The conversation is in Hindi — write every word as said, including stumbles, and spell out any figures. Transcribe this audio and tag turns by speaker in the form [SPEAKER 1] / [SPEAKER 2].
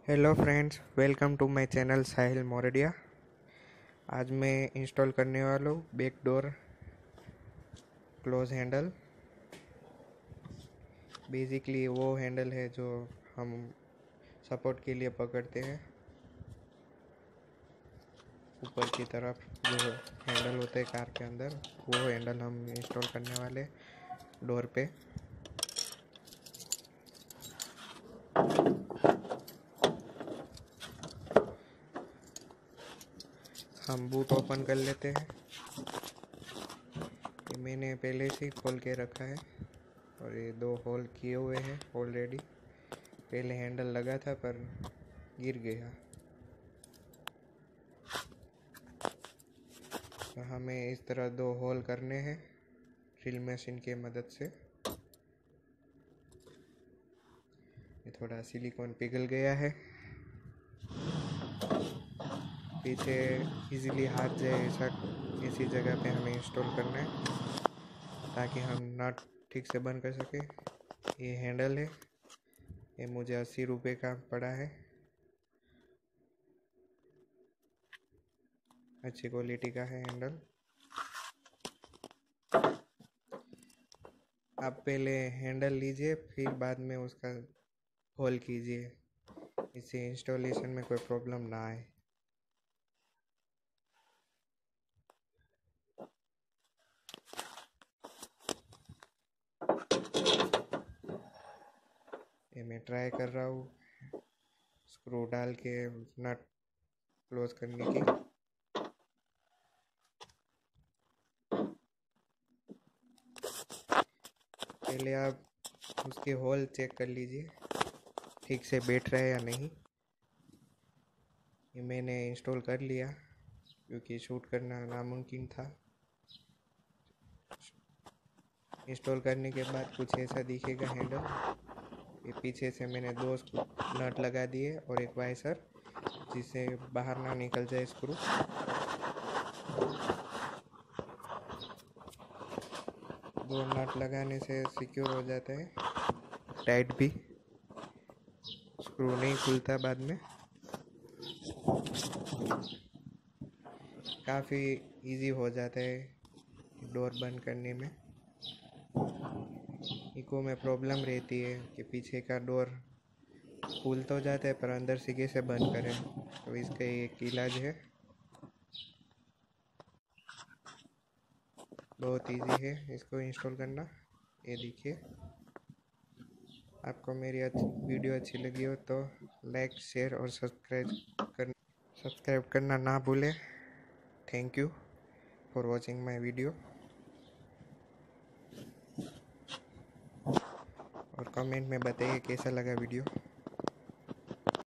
[SPEAKER 1] Hello friends, welcome to my channel Sahil Mordia. आज मैं इंस्टॉल करने वाला हूँ back door close handle. Basically वो हैंडल है जो हम सपोर्ट के लिए पकड़ते हैं। ऊपर की तरफ जो हैंडल होता है कार के अंदर, वो हैंडल हम इंस्टॉल करने वाले डोर पे। हम बूट ओपन कर लेते हैं। ये मैंने पहले से ही खोल के रखा है और ये दो होल किए हुए हैं ऑलरेडी। पहले हैंडल लगा था पर गिर गया, तो हमें इस तरह दो होल करने हैं ड्रिल मशीन की मदद से। ये थोड़ा सिलिकॉन पिघल गया है, पीछे इजीली हाथ जाए ऐसा इसी जगह पे हमें इंस्टॉल करना है ताकि हम नट ठीक से बंद कर सके। ये हैंडल है, ये मुझे अस्सी रुपये का पड़ा है। अच्छी क्वालिटी का है हैंडल। आप पहले हैंडल लीजिए, फिर बाद में उसका होल कीजिए, इससे इंस्टॉलेशन में कोई प्रॉब्लम ना आए। ये मैं ट्राई कर रहा हूँ स्क्रू डाल के नट क्लोज करने की। पहले आप उसके होल चेक कर लीजिए ठीक से बैठ रहा है या नहीं। ये मैंने इंस्टॉल कर लिया क्योंकि शूट करना नामुमकिन था। इंस्टॉल करने के बाद कुछ ऐसा दिखेगा हैंडल। ये पीछे से मैंने दो नट लगा दिए और एक वाइसर, जिससे बाहर ना निकल जाए स्क्रू। दो नट लगाने से सिक्योर हो जाता है, टाइट भी, स्क्रू नहीं खुलता बाद में। काफ़ी इजी हो जाता है डोर बंद करने में। इको में प्रॉब्लम रहती है कि पीछे का डोर खुल तो जाता है पर अंदर से कैसे बंद करें, तो इसका एक इलाज है। बहुत इजी है इसको इंस्टॉल करना। ये देखिए, आपको मेरी वीडियो अच्छी लगी हो तो लाइक, शेयर और सब्सक्राइब कर सब्सक्राइब करना ना भूलें। Thank you for watching my video, और कमेंट में बताइए कैसा लगा वीडियो।